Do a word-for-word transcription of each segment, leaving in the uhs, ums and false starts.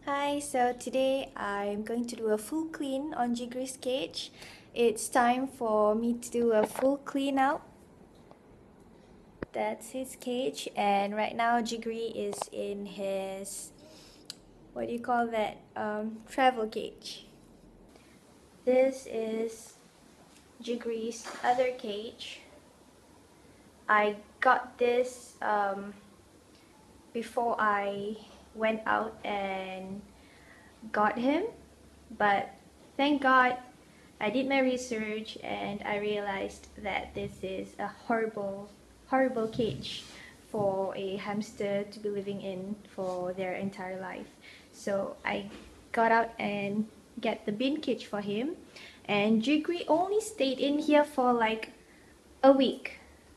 Hi, so today I'm going to do a full clean on Jigaree's cage. It's time for me to do a full clean out. That's his cage, and right now Jigaree is in his, what do you call that, um, travel cage. This is Jigaree's other cage. I got this um, before I went out and got him, but thank God I did my research and I realized that this is a horrible, horrible cage for a hamster to be living in for their entire life. So I got out and get the bin cage for him, and Jigaree only stayed in here for like a week.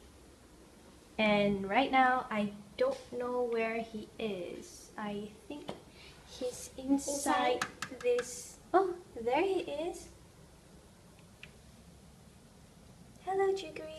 And right now I don't know where he is. I think he's inside, inside. this. Oh, there he is. Hello, Jigaree.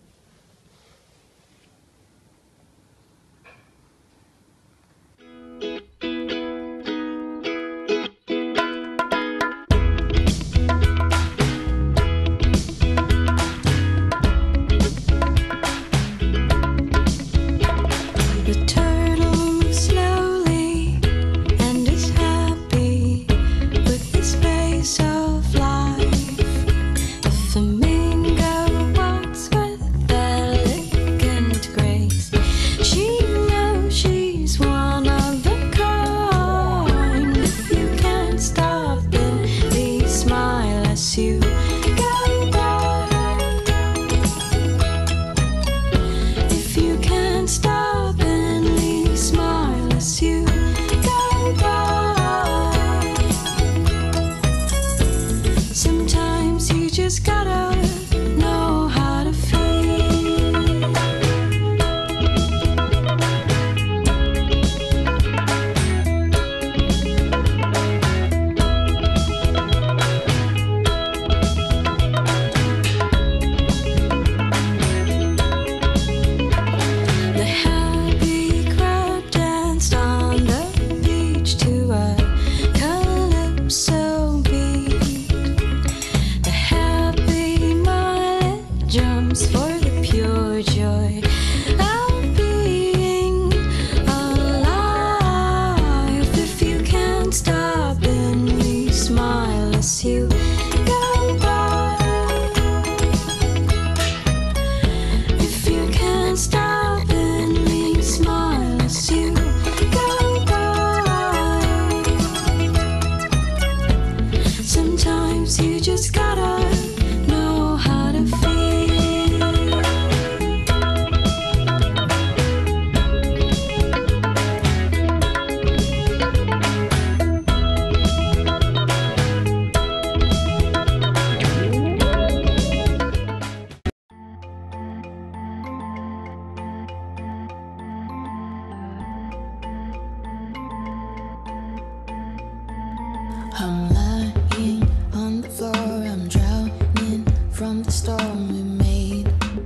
I'm lying on the floor, I'm drowning from the storm we made.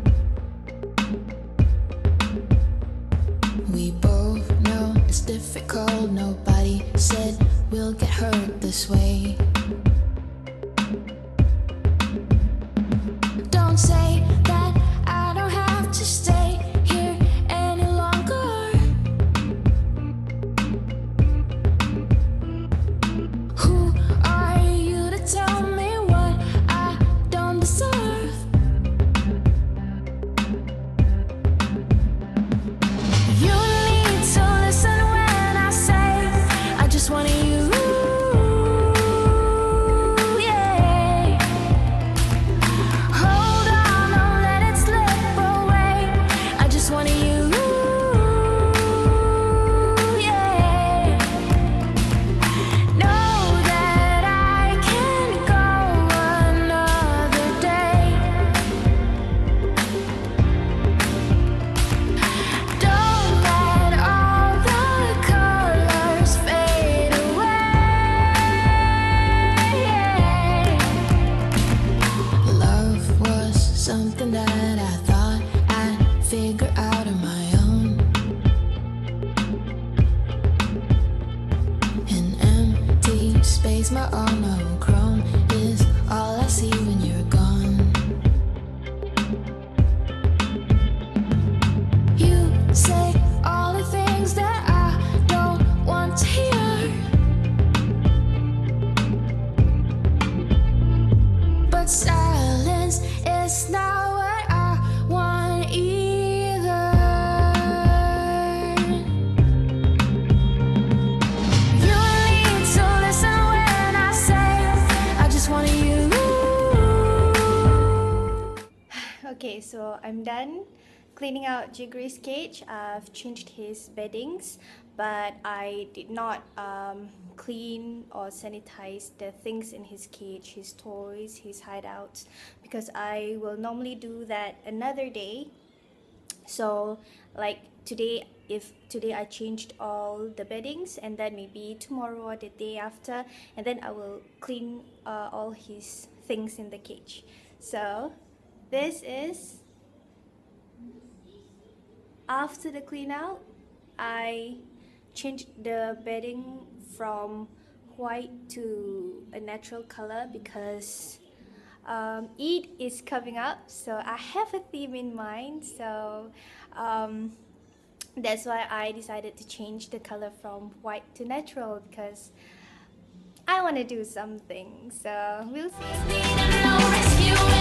We both know it's difficult, nobody said we'll get hurt this way. Don't say that I don't have to stay here any longer. Who are you to tell me what I don't deserve? You need to listen when I say I just want you. so I'm done cleaning out Jigaree's cage. I've changed his beddings, but I did not um, clean or sanitize the things in his cage, his toys, his hideouts, because I will normally do that another day. So like today, if today I changed all the beddings, and then maybe tomorrow or the day after, and then I will clean uh, all his things in the cage. So this is after the clean out. I changed the bedding from white to a natural color because um, Eid is coming up, so I have a theme in mind. So um, that's why I decided to change the color from white to natural, because I want to do something. So we'll see.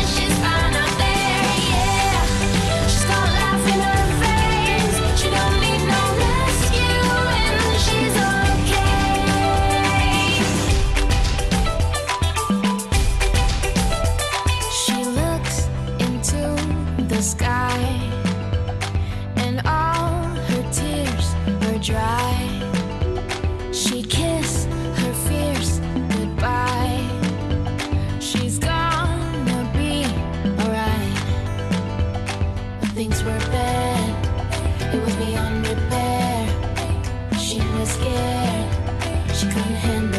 Sky, and all her tears are dry. She kissed her fears goodbye. She's gonna be alright. Things were bad, it was beyond repair. She was scared, she couldn't handle